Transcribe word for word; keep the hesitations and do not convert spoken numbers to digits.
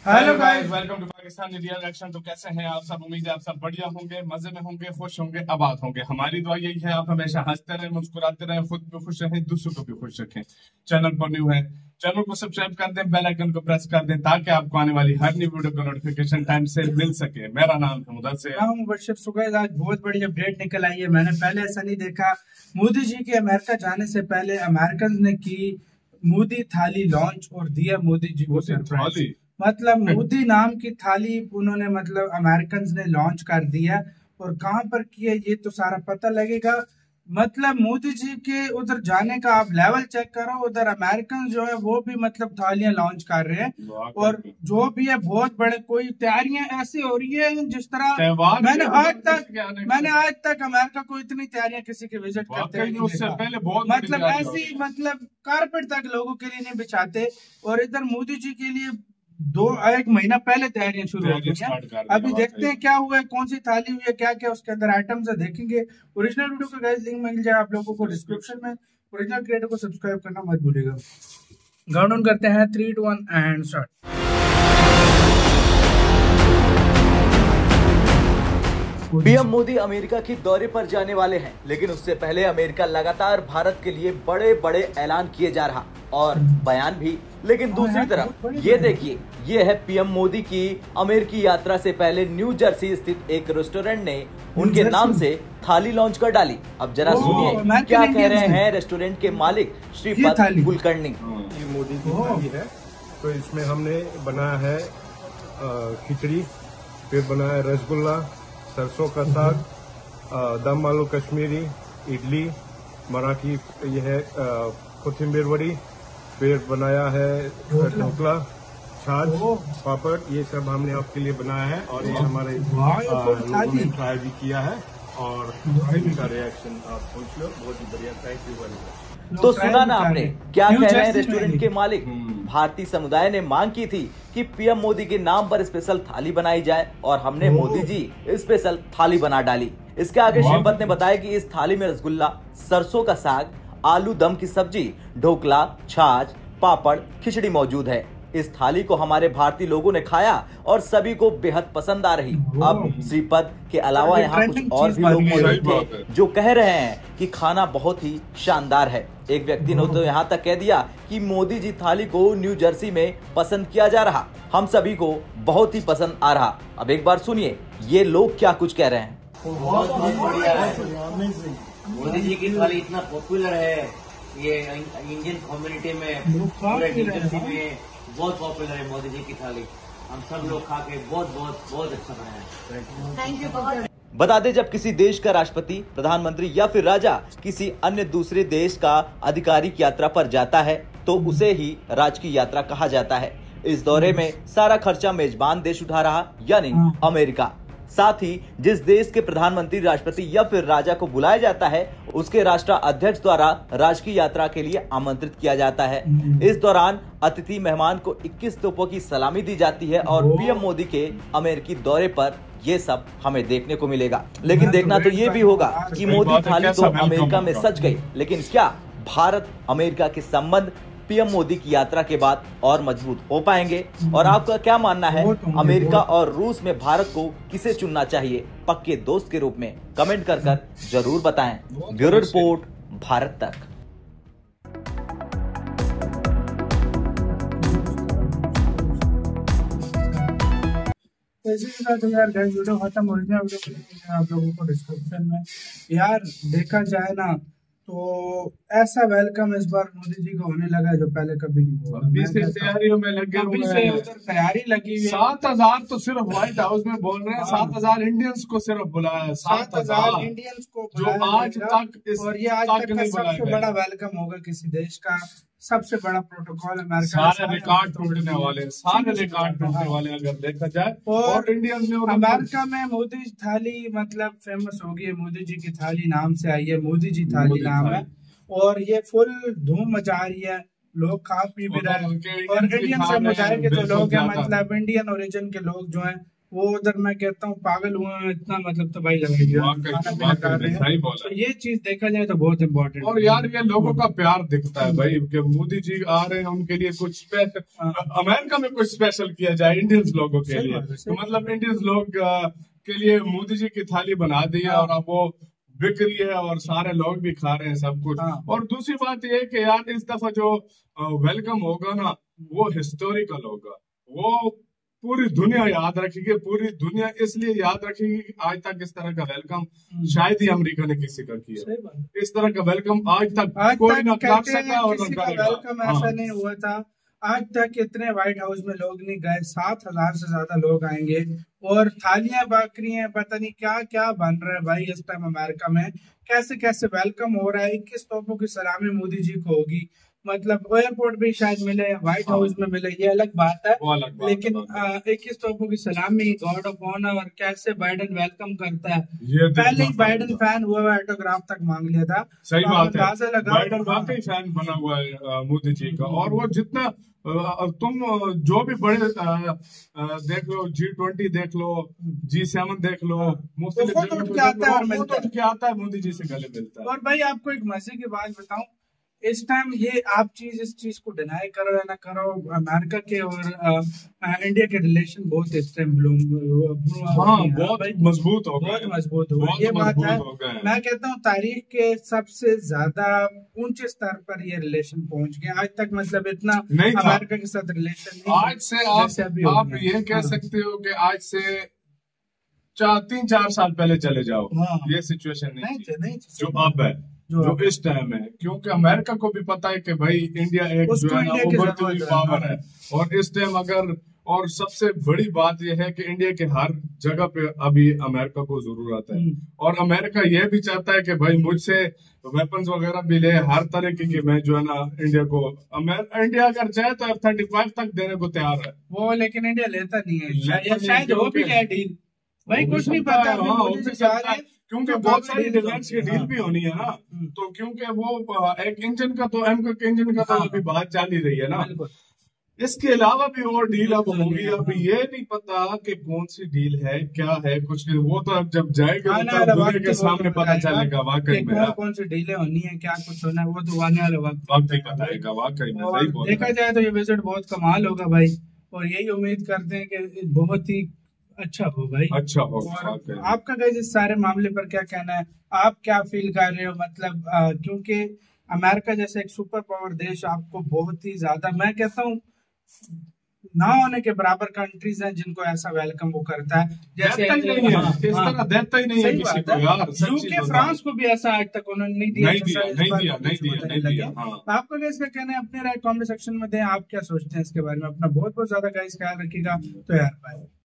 Hello guys, welcome to Pakistan India reaction. तो कैसे हैं आप सब? उम्मीद है आप सब बढ़िया होंगे, मजे में होंगे, खुश होंगे, आबाद होंगे। हमारी दुआ यही है आप हमेशा हंसते रहें, मुस्कुराते रहें, खुद भी खुश रहें, दूसरों को भी खुश रखें। चैनल पर न्यू है, चैनल को सब्सक्राइब कर दें, बेल आइकन को प्रेस कर दें ताकि आपको आने वाली हर न्यू वीडियो का नोटिफिकेशन टाइम से मिल सके। मेरा नाम है मुदस्सिर। हाँ मुबश्शिर सुगैर, आज बहुत बड़ी अपडेट निकल आई है। मैंने पहले ऐसा नहीं देखा। मोदी जी के अमेरिका जाने से पहले अमेरिकन ने की मोदी थाली लॉन्च और दिया मोदी जी को सरप्राइज। मतलब मोदी नाम की थाली उन्होंने मतलब अमेरिकन ने लॉन्च कर दिया। और कहाँ पर किया ये तो सारा पता लगेगा। मतलब मोदी जी के उधर जाने का आप लेवल चेक करो, उधर अमेरिकन जो है वो भी मतलब थालियां लॉन्च कर रहे हैं। और जो भी है बहुत बड़े कोई तैयारियां ऐसी हो रही है जिस तरह मैंने आज तक मैंने आज तक अमेरिका को इतनी तैयारियां किसी के विजिट करते नहीं देखा। मतलब ऐसी मतलब कारपेट तक लोगों के लिए नहीं बिछाते। और इधर मोदी जी के लिए दो एक महीना पहले तैयारियां शुरू हो गई हैं। अभी देखते हैं क्या हुआ है, कौन सी थाली हुई है, क्या क्या उसके अंदर आइटम्स है, देखेंगे। ओरिजिनल वीडियो का गाइस लिंक मिल जाए आप लोगों को डिस्क्रिप्शन में। ओरिजिनल क्रिएटर को सब्सक्राइब करना मत भूलिएगा। काउंटडाउन करते हैं, three two one and start. PM Modi America की दौरे पर जाने वाले हैं, लेकिन उससे पहले अमेरिका लगातार भारत के लिए बड़े बड़े ऐलान किए जा रहा और बयान भी। लेकिन दूसरी तरफ ये देखिए, ये है पीएम मोदी की अमेरिकी यात्रा से पहले न्यू जर्सी स्थित एक रेस्टोरेंट ने उनके नाम से थाली लॉन्च कर डाली। अब जरा सुनिए क्या कह रहे हैं रेस्टोरेंट के मालिक श्रीपद कुलकर्णी। मोदी की थाली है, तो इसमें हमने बनाया है खिचड़ी, फिर बनाया है रसगुल्ला, सरसों का साग, दम आलू कश्मीरी, इडली, मराठी ये है कोथिंबीर वड़ी, फिर बनाया है ढोकला, छाछ, पापड़। ये सब हमने आपके लिए बनाया है और ये हमारे लोगों ने ट्राई भी किया है और इनका रिएक्शन आप पूछ लो। बहुत ही बढ़िया, थैंक यू वेरी मच। तो सुना ना आपने क्या कह रहे हैं रेस्टोरेंट के मालिक। भारतीय समुदाय ने मांग की थी कि पीएम मोदी के नाम पर स्पेशल थाली बनाई जाए और हमने मोदी जी स्पेशल थाली बना डाली। इसके आगे श्रीपद ने बताया कि इस थाली में रसगुल्ला, सरसों का साग, आलू दम की सब्जी, ढोकला, छाछ, पापड़, खिचड़ी मौजूद है। इस थाली को हमारे भारतीय लोगों ने खाया और सभी को बेहद पसंद आ रही। अब श्रीपद के अलावा यहाँ कुछ और भी लोग मौजूद थे जो कह रहे हैं कि खाना बहुत ही शानदार है। एक व्यक्ति ने तो यहाँ तक कह दिया कि मोदी जी थाली को न्यू जर्सी में पसंद किया जा रहा, हम सभी को बहुत ही पसंद आ रहा। अब एक बार सुनिए ये लोग क्या कुछ कह रहे हैं। बहुत बहुत बढ़िया है। मोदी जी की थाली इतना पॉपुलर है, ये इंडियन कम्युनिटी में, पूरे न्यू जर्सी में बहुत पॉपुलर है मोदी जी की थाली। हम सब लोग खा के बहुत बहुत बहुत अच्छा बनाया। थैंक यू बहुत। बता दें, जब किसी देश का राष्ट्रपति, प्रधानमंत्री या फिर राजा किसी अन्य दूसरे देश का आधिकारिक यात्रा पर जाता है तो उसे ही राजकीय यात्रा कहा जाता है। इस दौरे में सारा खर्चा मेजबान देश उठा रहा, यानी अमेरिका। साथ ही जिस देश के प्रधानमंत्री, राष्ट्रपति या फिर राजा को बुलाया जाता है उसके राष्ट्र अध्यक्ष द्वारा राजकीय यात्रा के लिए आमंत्रित किया जाता है। इस दौरान अतिथि मेहमान को इक्कीस तोपों की सलामी दी जाती है और पीएम मोदी के अमेरिकी दौरे पर ये सब हमें देखने को मिलेगा। लेकिन देखना तो ये भी होगा कि मोदी थाली तो अमेरिका में सज गई, लेकिन क्या भारत अमेरिका के संबंध पीएम मोदी की यात्रा के बाद और मजबूत हो पाएंगे? और आपका क्या मानना है, अमेरिका और रूस में भारत को किसे चुनना चाहिए पक्के दोस्त के रूप में? कमेंट कर कर जरूर बताएं। ब्यूरो रिपोर्ट, भारत तक। इसी के साथ यार गाइस वीडियो खत्म हो रही है। वीडियो आप लोगों को डिस्क्रिप्शन में यार देखा जाए ना तो ऐसा वेलकम इस बार मोदी जी को होने लगा जो पहले कभी नहीं हुआ। अभी से तैयारियों में लगे हुए हैं, उधर तैयारी लगी हुई है। सात हजार तो सिर्फ व्हाइट हाउस में बोल रहे हैं, सात हजार इंडियंस को सिर्फ बुलाया, सात हजार इंडियंस को जो आज तक इस और ये आज तक का सबसे बड़ा वेलकम होगा किसी देश का, सबसे बड़ा प्रोटोकॉल अमेरिका। सारे रिकॉर्ड टूटने वाले, सारे रिकॉर्ड टूटने वाले अगर देखा जाए। और इंडियन में अमेरिका में मोदी थाली मतलब फेमस हो गई है, मोदी जी की थाली नाम से आई है, मोदी जी थाली नाम है। और ये फुल धूम मचा रही है, लोग खा पी भी रहे हैं। और इंडियन समुदाय के जो लोग हैं, मतलब इंडियन ओरिजिन के लोग जो हैं वो उधर मैं कहता हूँ पागल हुआ इतना, मतलब तो भाई लगा तो ये चीज देखा जाए तो बहुत इम्पोर्टेंट। और यार ये लोगों का प्यार दिखता है भाई कि मोदी जी आ रहे हैं, उनके लिए कुछ स्पेशल, अमेरिका में कुछ स्पेशल किया जाए इंडियंस लोगों के लिए, तो मतलब इंडियंस लोग के लिए मोदी जी की थाली बना दी है और अब वो बिक रही है और सारे लोग भी खा रहे हैं सब कुछ। और दूसरी बात ये है कि यार इस दफा जो वेलकम होगा ना वो हिस्टोरिकल होगा, वो पूरी दुनिया याद रखेगी, पूरी दुनिया इसलिए याद रखेगी कि आज तक इस तरह का वेलकम शायद ही अमेरिका ने किसी का किया, इस तरह का वेलकम आज तक आज कोई तक ना कर सका और ना करेगा। वेलकम ऐसा नहीं हुआ था आज तक, इतने व्हाइट हाउस में लोग नहीं गए, सात हजार से ज्यादा लोग आएंगे और थालियां बाकरी हैं, पता नहीं क्या क्या बन रहा है भाई इस टाइम अमेरिका में, कैसे कैसे वेलकम हो रहा है। इक्कीस तोपों की सलामी मोदी जी को होगी, मतलब एयरपोर्ट भी शायद मिले, व्हाइट हाउस में मिले, ये अलग बात है, लेकिन इक्कीस तोपों की सलामी, गॉड ऑफ ऑनर, और कैसे बाइडेन वेलकम करता है। पहले ही बाइडेन फैन हुआ है, ऑटोग्राफ तक मांग लिया था। सही बात है, बाइडेन वाकई फैन बना हुआ है मोदी जी का। और वो जितना तुम जो भी बड़े देख लो, जी ट्वेंटी देख लो, जी सेवन देख लो, मुख्तलिफ आता है मोदी जी से गले मिलता है। और भाई आपको एक मजे की बात बताऊं, इस टाइम ये आप चीज इस चीज को डिनाई करो या ना करो, अमेरिका के और इंडिया के रिलेशन बहुत इस टाइम हाँ बहुत मजबूत हो गए, बहुत मजबूत हो गए, ये बात है। मैं कहता हूँ तारीख के सबसे ज्यादा ऊंचे स्तर पर ये रिलेशन पहुंच गए, आज तक मतलब इतना अमेरिका के साथ रिलेशन नहीं। आज से आप, आप ये कह सकते हो कि आज से चार तीन चार साल पहले चले जाओ, ये सिचुएशन नहीं थी, नहीं थी जो अब है, जो इस टाइम है, क्योंकि अमेरिका को भी पता है कि भाई इंडिया एक जो है ना उभरती हुई पावर है। और इस टाइम अगर, और सबसे बड़ी बात यह है कि इंडिया के हर जगह पे अभी अमेरिका को जरूरत है, और अमेरिका यह भी चाहता है कि भाई मुझसे वेपन्स वगैरह भी ले, हर तरीके की मैं जो है ना इंडिया को, इंडिया अगर चाहे तो एफ थर्टी फाइव तक देने को तैयार है वो, लेकिन इंडिया लेता नहीं है, शायद हो भी गया डील, भाई कुछ नहीं पता, क्योंकि बहुत सारी डिफेंस की डील भी होनी है ना, तो क्योंकि वो एक इंजन का तो एम का इंजन का तो अभी बात चल ही रही है ना, इसके अलावा भी और डील अब होगी। अब ये नहीं पता कि कौन सी डील है, क्या है, कुछ नहीं, वो तो अब जब जाएगा तो दुनिया के सामने पता चलेगा वाकई में कौन सी डीलें होनी है, क्या कुछ होना है, वो तो आने वाले वक्त वक्त ही बताएगा वाकई में। सही बोल, देखा जाए तो ये विजिट बहुत कमाल होगा भाई, और यही उम्मीद करते हैं कि बहुत ही अच्छा हो भाई, अच्छा हो। आपका गाइस इस सारे मामले पर क्या कहना है, आप क्या फील कर रहे हो, मतलब आ, क्योंकि अमेरिका जैसे एक सुपर पावर देश आपको बहुत ही ज्यादा, मैं कहता हूँ ना होने के बराबर कंट्रीज हैं जिनको ऐसा वेलकम वो करता है, जैसे ही नहीं है, इस तरह देता ही नहीं है किसी को यार। यूके फ्रांस को भी ऐसा आज तक उन्होंने नहीं दिया, नहीं दिया, नहीं दिया, नहीं दिया, नहीं दिया। आपका गाइस क्या कहना है, अपने राय कमेंट सेक्शन में दें, आप क्या सोचते हैं इसके बारे में। अपना बहुत बहुत ज्यादा गाइस ख्याल रखिएगा, तो यार बाय।